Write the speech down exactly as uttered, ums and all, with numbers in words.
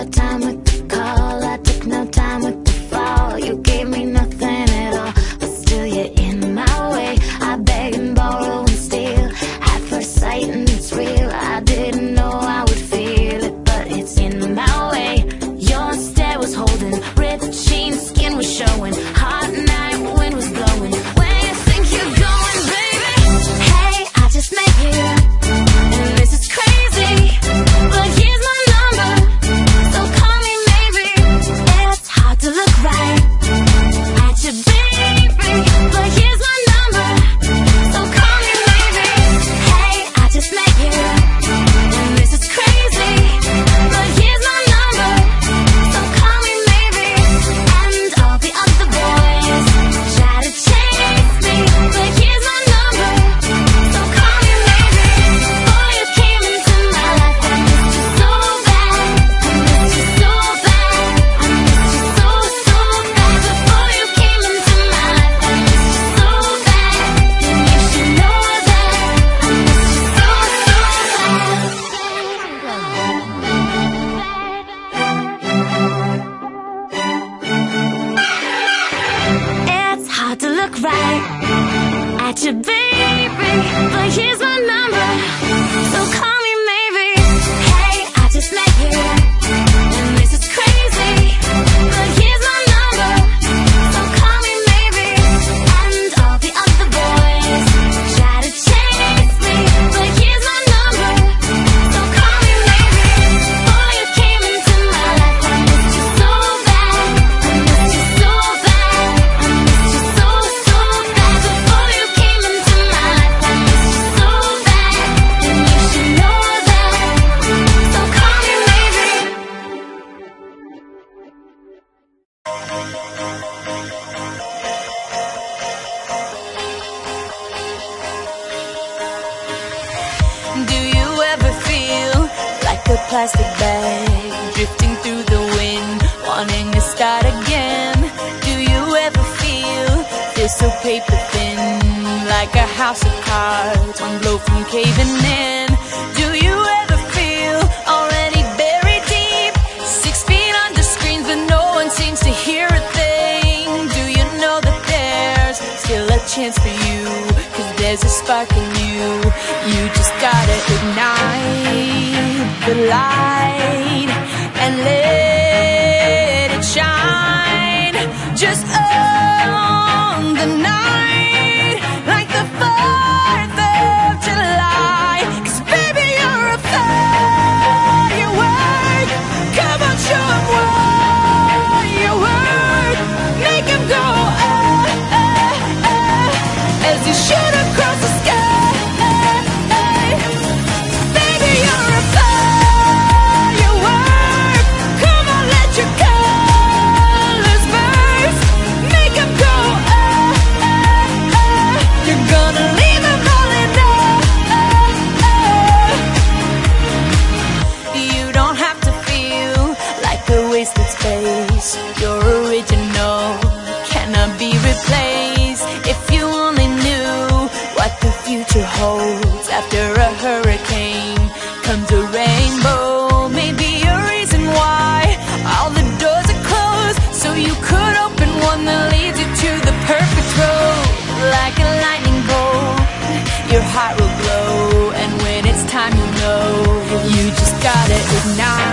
your time with the call. I took no time with the fall. You gave me nothing at all, but still you're in my way. I beg and borrow and steal at first sight, and it's real. I didn't know I would feel it, but it's in my way. Your stare was holding, ripped jeans, skin was showing. Hot night, wind was blowing. Where you think you're going, baby? Hey, I just met you, and this is crazy, but here's my number, so call me maybe. It's hard to look right at you, baby, but here's my number, so call me maybe. Hey, I just met you, and this is crazy, but here's my number, so call me maybe. And all the other boys try to chase me, but here's my number, so call me maybe. Boy, you came into my life, I missed you so bad, I missed you so bad, I missed you so, so bad. Before you came into my life, I missed you so bad, and you should know that I missed you so, so bad. It's hard to look right at you, baby, but here's my number, so call me maybe. Hey, I just met you, and this is crazy, but here's my number, so call me maybe. And all the other boys try to chase me, but here's my number, so call me maybe. Boy, you came into my life, I missed you so bad, I missed you so bad, I missed you so, so bad. Before you came into my life, I missed you so bad, and you should know that, so call me maybe. Do you ever feel like a plastic bag drifting through the wind, wanting to start again? Do you ever feel this so paper thin, like a house of cards, one blow from caving in? Do you ever feel already buried deep, six feet under screens, but no one seems to hear a thing? Do you know that there's still a chance for you, 'cause there's a spark in you? You just gotta ignite the light and let it shine. Just own the night like the fourth of July. 'Cause baby, you're a firework. Come on, show 'em what you're worth. Make 'em go ah, ah, ah, as you shoot across the sky. Baby, you're a firework. Come on, let your colors burst. Make 'em go ah, ah, ah. You're gonna leave 'em all in awe. You don't have to feel like a wasted space. You're original, cannot be replaced. If you only knew what the future holds, after a hurricane comes a rainbow. Maybe a reason why all the doors are closed, so you could open one that leads you to the perfect road. Like a lightning bolt, your heart will glow, and when it's time, you'll know. You just gotta ignite